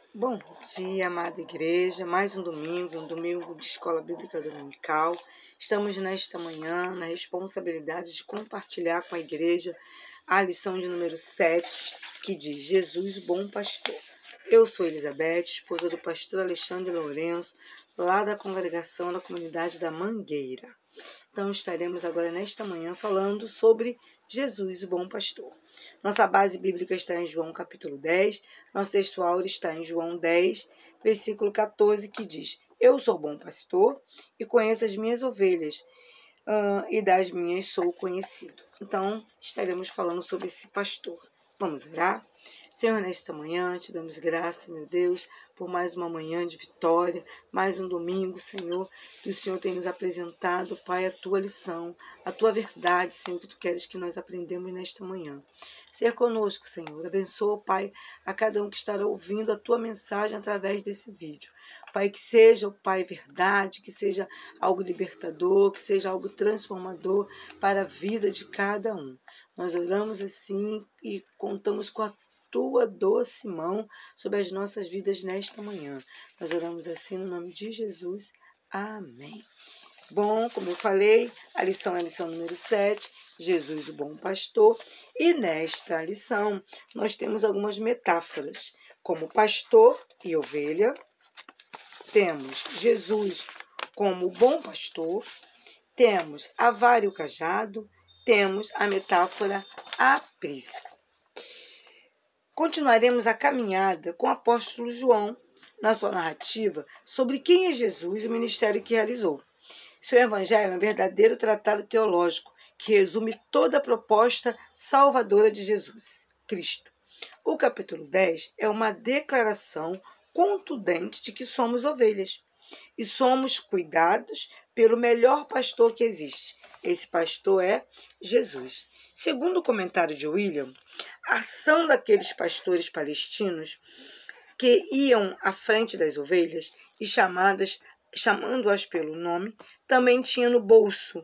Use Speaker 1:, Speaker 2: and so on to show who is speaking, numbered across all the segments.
Speaker 1: Bom dia, amada igreja. Mais um domingo de escola bíblica dominical. Estamos nesta manhã na responsabilidade de compartilhar com a igreja a lição de número 7, que diz: Jesus, bom pastor. Eu sou Elizabeth, esposa do pastor Alexandre Lourenço, lá da congregação da comunidade da Mangueira. Então, estaremos agora nesta manhã falando sobre Jesus, o bom pastor. Nossa base bíblica está em João capítulo 10, nosso texto áureo está em João 10, versículo 14, que diz: Eu sou bom pastor e conheço as minhas ovelhas, e das minhas sou conhecido. Então, estaremos falando sobre esse pastor. Vamos orar? Senhor, nesta manhã, te damos graça, meu Deus, por mais uma manhã de vitória, mais um domingo, Senhor, que o Senhor tem nos apresentado, Pai, a tua lição, a tua verdade, Senhor, que tu queres que nós aprendamos nesta manhã. Seja conosco, Senhor. Abençoa, Pai, a cada um que estará ouvindo a tua mensagem através desse vídeo. Pai, que seja, Pai, verdade, que seja algo libertador, que seja algo transformador para a vida de cada um. Nós oramos assim e contamos com a tua doce mão sobre as nossas vidas nesta manhã. Nós oramos assim no nome de Jesus. Amém. Bom, como eu falei, a lição é a lição número 7, Jesus, o bom pastor. E nesta lição, nós temos algumas metáforas, como pastor e ovelha. Temos Jesus como o bom pastor. Temos a vara e o cajado. Temos a metáfora aprisco. Continuaremos a caminhada com o apóstolo João na sua narrativa sobre quem é Jesus e o ministério que realizou. Seu evangelho é um verdadeiro tratado teológico que resume toda a proposta salvadora de Jesus, Cristo. O capítulo 10 é uma declaração contundente de que somos ovelhas e somos cuidados pelo melhor pastor que existe. Esse pastor é Jesus. Segundo o comentário de William, a ação daqueles pastores palestinos que iam à frente das ovelhas e chamando-as pelo nome, também tinha no bolso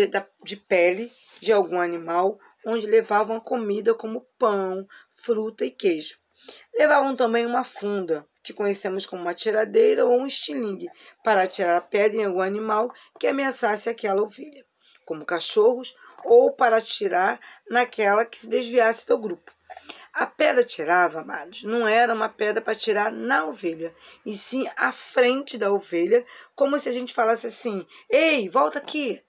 Speaker 1: de pele de algum animal, onde levavam a comida como pão, fruta e queijo. Levavam também uma funda, que conhecemos como uma tiradeira ou um estilingue, para atirar a pedra em algum animal que ameaçasse aquela ovelha, como cachorros, ou para atirar naquela que se desviasse do grupo. A pedra tirava, amados, não era uma pedra para tirar na ovelha, e sim à frente da ovelha, como se a gente falasse assim: ei, volta aqui,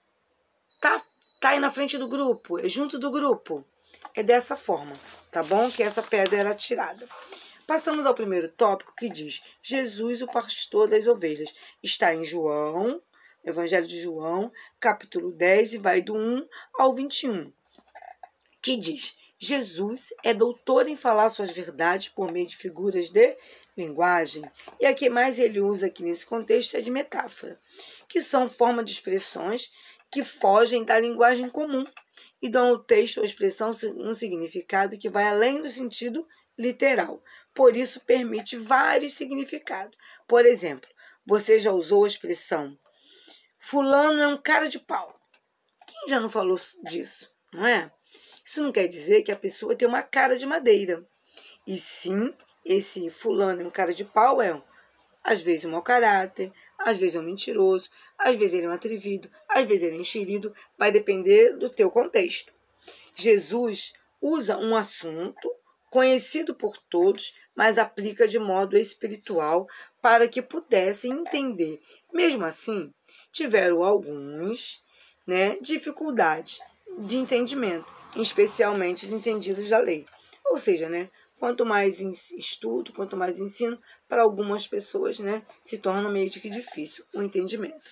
Speaker 1: tá aí na frente do grupo, é junto do grupo. É dessa forma, tá bom? Que essa pedra era tirada. Passamos ao primeiro tópico, que diz: Jesus, o pastor das ovelhas. Está em João, Evangelho de João, capítulo 10, e vai do 1 ao 21, que diz: Jesus é doutor em falar suas verdades por meio de figuras de linguagem. E a que mais ele usa aqui nesse contexto é de metáfora, que são forma de expressões que fogem da linguagem comum e dão ao texto ou expressão um significado que vai além do sentido literal. Por isso, permite vários significados. Por exemplo, você já usou a expressão fulano é um cara de pau. Quem já não falou disso, não é? Isso não quer dizer que a pessoa tem uma cara de madeira. E sim, esse fulano é um cara de pau às vezes um mau caráter, às vezes é um mentiroso, às vezes ele é um atrevido, às vezes ele é enxerido, vai depender do teu contexto. Jesus usa um assunto conhecido por todos, mas aplica de modo espiritual para que pudessem entender. Mesmo assim, tiveram alguns, dificuldades de entendimento, especialmente os entendidos da lei. Ou seja, quanto mais estudo, quanto mais ensino, para algumas pessoas, se torna meio que difícil o entendimento.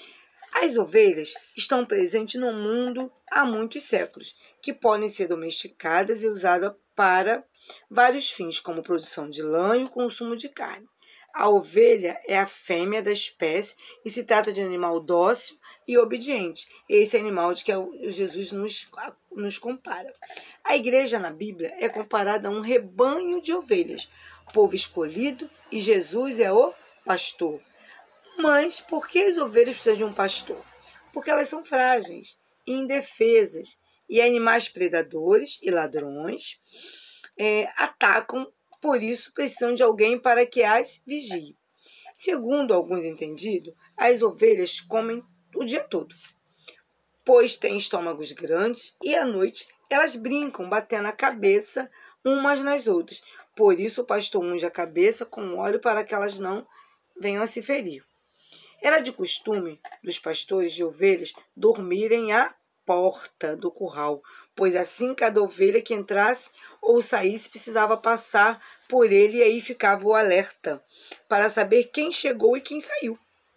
Speaker 1: As ovelhas estão presentes no mundo há muitos séculos, que podem ser domesticadas e usadas para vários fins, como produção de lã e o consumo de carne. A ovelha é a fêmea da espécie e se trata de um animal dócil e obediente. Esse animal de que Jesus nos compara. A igreja na Bíblia é comparada a um rebanho de ovelhas, povo escolhido, e Jesus é o pastor. Mas por que as ovelhas precisam de um pastor? Porque elas são frágeis e indefesas, e animais predadores e ladrões atacam Por isso, precisam de alguém para que as vigie. Segundo alguns entendidos, as ovelhas comem o dia todo, pois têm estômagos grandes e à noite elas brincam, batendo a cabeça umas nas outras. Por isso o pastor unge a cabeça com óleo para que elas não venham a se ferir. Era de costume dos pastores de ovelhas dormirem à porta do curral, pois assim cada ovelha que entrasse ou saísse precisava passar por ele e aí ficava o alerta para saber quem chegou e quem saiu.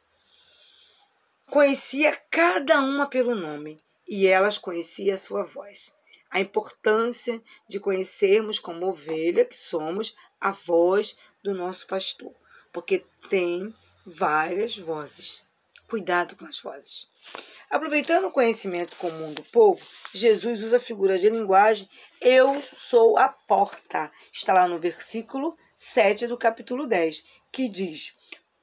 Speaker 1: Conhecia cada uma pelo nome e elas conheciam a sua voz. A importância de conhecermos como ovelha que somos a voz do nosso pastor, porque tem várias vozes. Cuidado com as vozes. Aproveitando o conhecimento comum do povo, Jesus usa a figura de linguagem eu sou a porta. Está lá no versículo 7 do capítulo 10, que diz,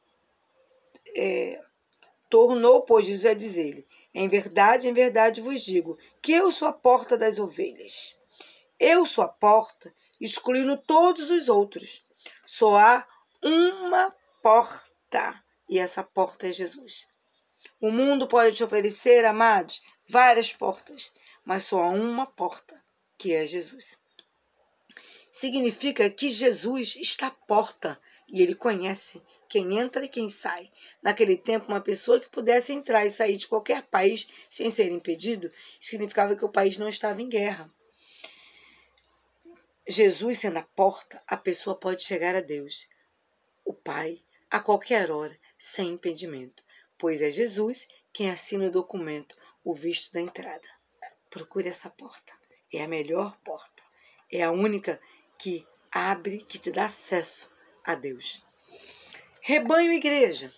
Speaker 1: tornou, pois, Jesus a dizer-lhe, em verdade vos digo, que eu sou a porta das ovelhas. Eu sou a porta, excluindo todos os outros. Só há uma porta, e essa porta é Jesus. O mundo pode te oferecer, amados, várias portas, mas só há uma porta, que é Jesus. Significa que Jesus está à porta e ele conhece quem entra e quem sai. Naquele tempo, uma pessoa que pudesse entrar e sair de qualquer país sem ser impedido, significava que o país não estava em guerra. Jesus sendo a porta, a pessoa pode chegar a Deus, o Pai, a qualquer hora, sem impedimento, pois é Jesus quem assina o documento, o visto da entrada. Procure essa porta. É a melhor porta. É a única que abre, que te dá acesso a Deus. Rebanho e igreja.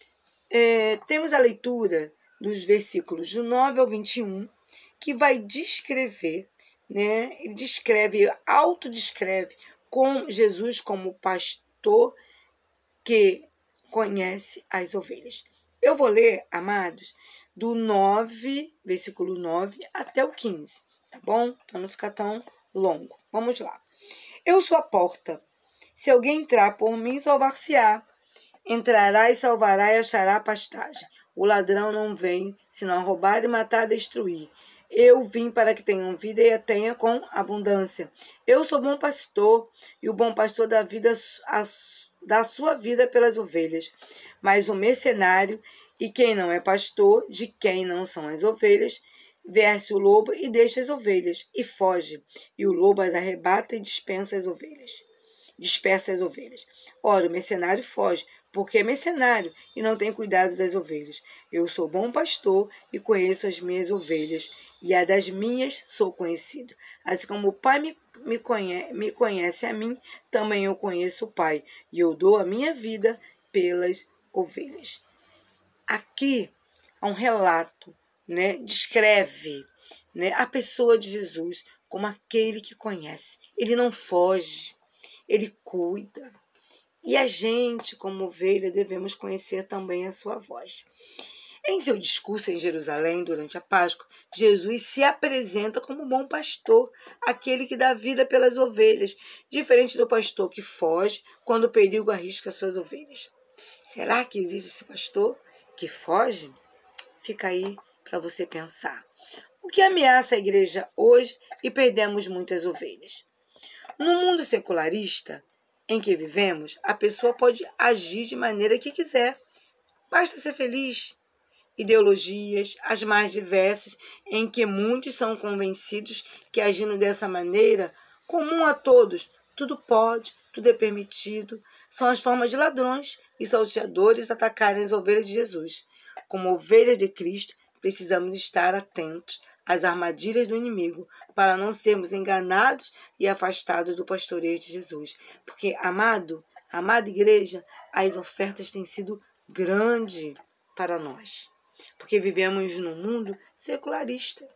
Speaker 1: Temos a leitura dos versículos do 9 ao 21, que vai descrever, né? Ele descreve, autodescreve com Jesus como pastor que conhece as ovelhas. Eu vou ler, amados, do 9, versículo 9 até o 15, tá bom? Para não ficar tão longo. Vamos lá. Eu sou a porta. Se alguém entrar por mim, salvar-se-á. Entrará e salvará e achará pastagem. O ladrão não vem, senão roubar e matar e destruir. Eu vim para que tenham vida e a tenha com abundância. Eu sou bom pastor, e o bom pastor dá sua vida pelas ovelhas. Mas o mercenário, e quem não é pastor, de quem não são as ovelhas, veste o lobo e deixa as ovelhas, e foge. E o lobo as arrebata e dispersa as ovelhas. Ora, o mercenário foge, porque é mercenário e não tem cuidado das ovelhas. Eu sou bom pastor e conheço as minhas ovelhas, e a das minhas sou conhecido. Assim como o Pai me conhece a mim, também eu conheço o Pai, e eu dou a minha vida pelas ovelhas. Aqui há um relato, né? Descreve, né, a pessoa de Jesus como aquele que conhece. Ele não foge, ele cuida. E a gente, como ovelha, devemos conhecer também a sua voz. Em seu discurso em Jerusalém, durante a Páscoa, Jesus se apresenta como bom pastor, aquele que dá vida pelas ovelhas, diferente do pastor que foge quando o perigo arrisca suas ovelhas. Será que existe esse pastor que foge? Fica aí para você pensar. O que ameaça a igreja hoje e perdemos muitas ovelhas? No mundo secularista em que vivemos, a pessoa pode agir de maneira que quiser. Basta ser feliz. Ideologias, as mais diversas, em que muitos são convencidos que agindo dessa maneira, comum a todos, tudo pode, tudo é permitido, são as formas de ladrões e salteadores atacarem as ovelhas de Jesus. Como ovelhas de Cristo, precisamos estar atentos às armadilhas do inimigo, para não sermos enganados e afastados do pastoreio de Jesus. Porque, amada igreja, as ofertas têm sido grandes para nós. Porque vivemos num mundo secularista.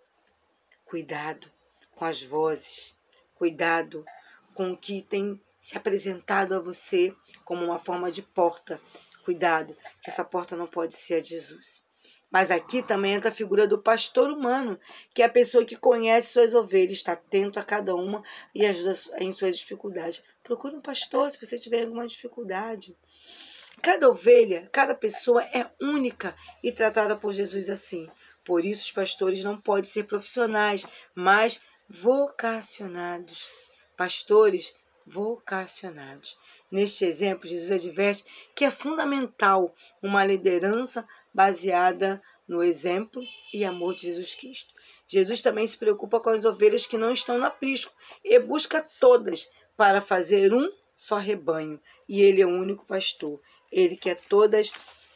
Speaker 1: Cuidado com as vozes. Cuidado com o que tem se apresentado a você como uma forma de porta. Cuidado, que essa porta não pode ser a de Jesus. Mas aqui também entra a figura do pastor humano, que é a pessoa que conhece suas ovelhas, está atento a cada uma e ajuda em suas dificuldades. Procure um pastor se você tiver alguma dificuldade. Cada ovelha, cada pessoa é única e tratada por Jesus assim. Por isso, os pastores não podem ser profissionais, mas vocacionados. Pastores vocacionados. Neste exemplo, Jesus adverte que é fundamental uma liderança baseada no exemplo e amor de Jesus Cristo. Jesus também se preocupa com as ovelhas que não estão no aprisco e busca todas para fazer um só rebanho. E ele é o único pastor. Ele quer todas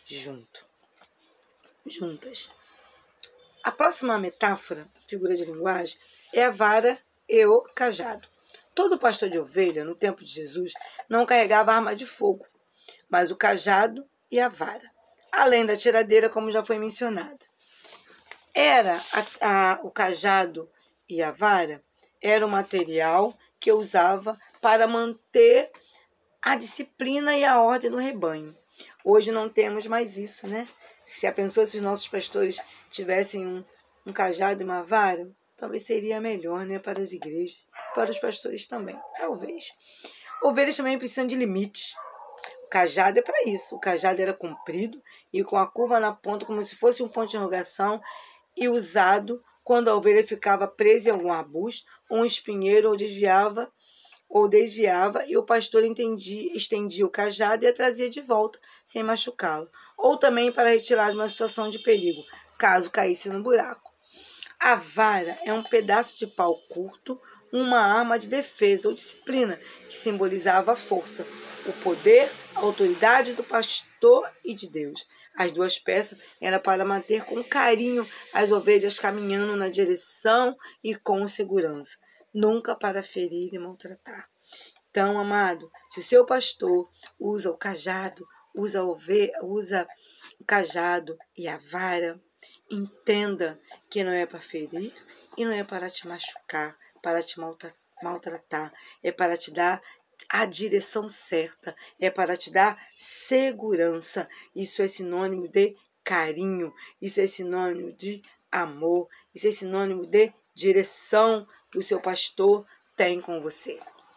Speaker 1: juntas. A próxima metáfora, figura de linguagem, é a vara e o cajado. Todo pastor de ovelha, no tempo de Jesus, não carregava arma de fogo, mas o cajado e a vara, além da tiradeira, como já foi mencionada. O cajado e a vara era o material que eu usava para manter a disciplina e a ordem do rebanho. Hoje não temos mais isso, né? Se a pensou se os nossos pastores tivessem um cajado e uma vara, talvez seria melhor, né, para as igrejas, para os pastores também, talvez. Ovelhas também precisam de limites. O cajado é para isso. O cajado era comprido e com a curva na ponta, como se fosse um ponto de interrogação, e usado quando a ovelha ficava presa em algum arbusto, ou um espinheiro, ou desviava, e o pastor estendia o cajado e a trazia de volta, sem machucá-lo. Ou também para retirar de uma situação de perigo, caso caísse no buraco. A vara é um pedaço de pau curto, uma arma de defesa ou disciplina, que simbolizava a força, o poder, a autoridade do pastor e de Deus. As duas peças eram para manter com carinho as ovelhas caminhando na direção e com segurança, nunca para ferir e maltratar. Então, amado, se o seu pastor usa o cajado, usa o cajado e a vara, entenda que não é para ferir e não é para te machucar, para te maltratar, é para te dar a direção certa, é para te dar segurança. Isso é sinônimo de carinho, isso é sinônimo de amor, isso é sinônimo de direção que o seu pastor tem com você.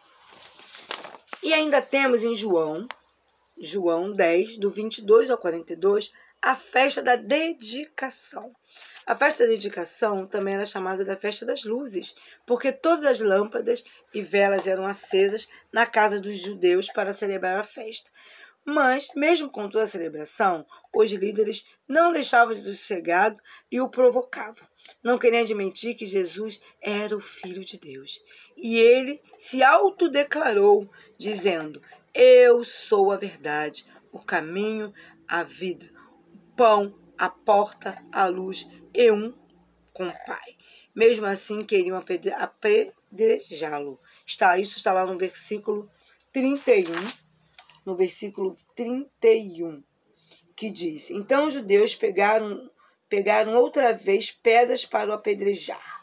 Speaker 1: E ainda temos em João 10, do 22 ao 42, a festa da dedicação. A festa da dedicação também era chamada da festa das luzes, porque todas as lâmpadas e velas eram acesas na casa dos judeus para celebrar a festa. Mas, mesmo com toda a celebração, os líderes não deixavam Jesus sossegado e o provocavam. Não queriam admitir que Jesus era o Filho de Deus. E ele se autodeclarou, dizendo: eu sou a verdade, o caminho, a vida, o pão, a porta, a luz e um com o Pai. Mesmo assim, queriam apedrejá-lo. Isso está lá no versículo 31. No versículo 31, que diz: então os judeus pegaram outra vez pedras para o apedrejar.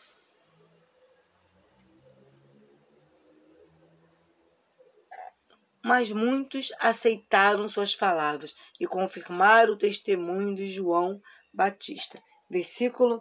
Speaker 1: Mas muitos aceitaram suas palavras e confirmaram o testemunho de João Batista. Versículo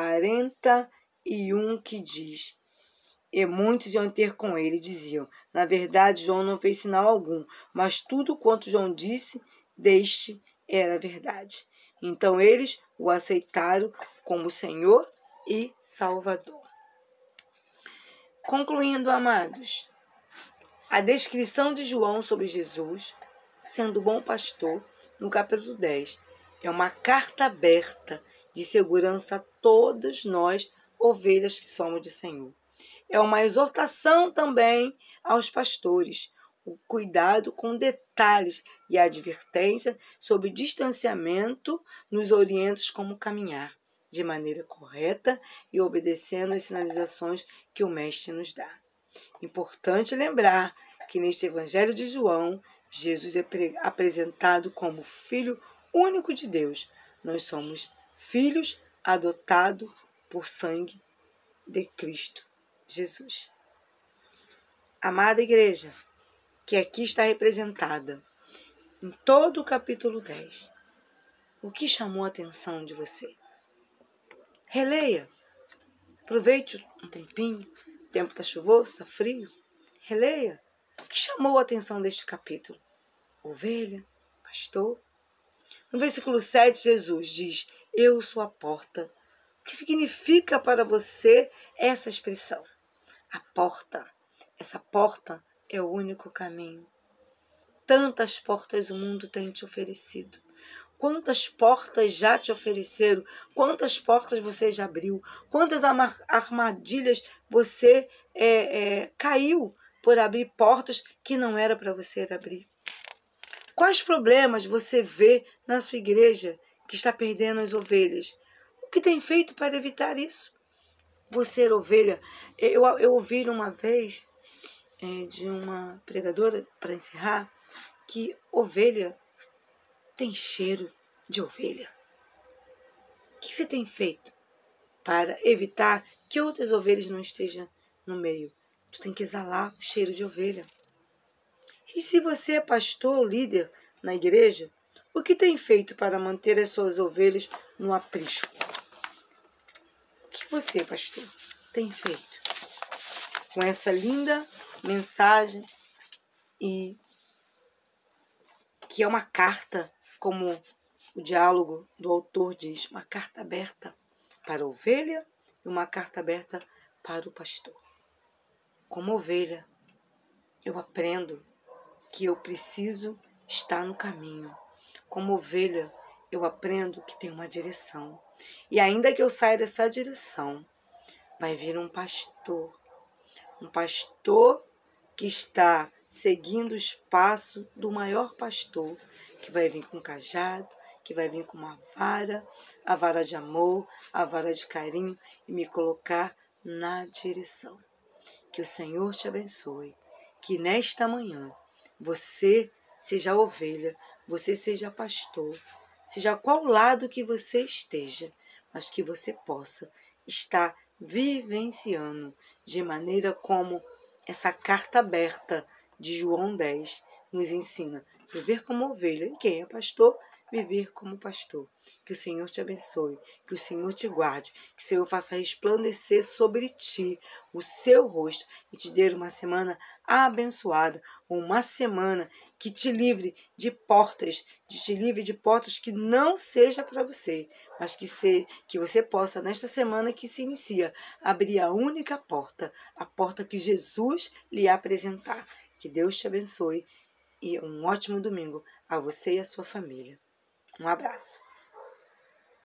Speaker 1: 41, que diz: e muitos iam ter com ele, diziam: na verdade, João não fez sinal algum, mas tudo quanto João disse deste era verdade. Então eles o aceitaram como Senhor e Salvador. Concluindo, amados, a descrição de João sobre Jesus, sendo bom pastor, no capítulo 10, é uma carta aberta de segurança a todos nós, ovelhas que somos do Senhor. É uma exortação também aos pastores, o cuidado com detalhes e a advertência sobre distanciamento nos orienta como caminhar de maneira correta e obedecendo as sinalizações que o Mestre nos dá. Importante lembrar que neste Evangelho de João, Jesus é apresentado como Filho único de Deus. Nós somos filhos adotados por sangue de Cristo Jesus. Amada igreja, que aqui está representada em todo o capítulo 10, o que chamou a atenção de você? Releia. Aproveite um tempinho. O tempo está chuvoso, está frio. Releia. O que chamou a atenção deste capítulo? Ovelha, pastor. No versículo 7, Jesus diz: eu sou a porta. O que significa para você essa expressão? A porta. Essa porta é o único caminho. Tantas portas o mundo tem te oferecido. Quantas portas já te ofereceram? Quantas portas você já abriu? Quantas armadilhas você caiu por abrir portas que não era para você abrir? Quais problemas você vê na sua igreja que está perdendo as ovelhas? O que tem feito para evitar isso? Você, ovelha, eu ouvi uma vez de uma pregadora, para encerrar, que ovelha tem cheiro de ovelha. O que você tem feito para evitar que outras ovelhas não estejam no meio? Tu tem que exalar o cheiro de ovelha. E se você é pastor ou líder na igreja, o que tem feito para manter as suas ovelhas no aprisco? O que você, pastor, tem feito com essa linda mensagem e que é uma carta, como o diálogo do autor diz, uma carta aberta para a ovelha e uma carta aberta para o pastor. Como ovelha, eu aprendo que eu preciso estar no caminho. Como ovelha, eu aprendo que tem uma direção. E ainda que eu saia dessa direção, vai vir um pastor que está seguindo os passos do maior pastor, que vai vir com cajado, que vai vir com uma vara, a vara de amor, a vara de carinho e me colocar na direção. Que o Senhor te abençoe, que nesta manhã você seja ovelha, você seja pastor, seja qual lado que você esteja, mas que você possa estar vivenciando de maneira como essa carta aberta de João 10 nos ensina. Viver como ovelha. E quem é pastor? Viver como pastor. Que o Senhor te abençoe, que o Senhor te guarde, que o Senhor faça resplandecer sobre ti o seu rosto e te dê uma semana abençoada, uma semana que te livre de portas, que não seja para você, mas que você possa, nesta semana que se inicia, abrir a única porta, a porta que Jesus lhe apresentar. Que Deus te abençoe e um ótimo domingo a você e a sua família. Um abraço.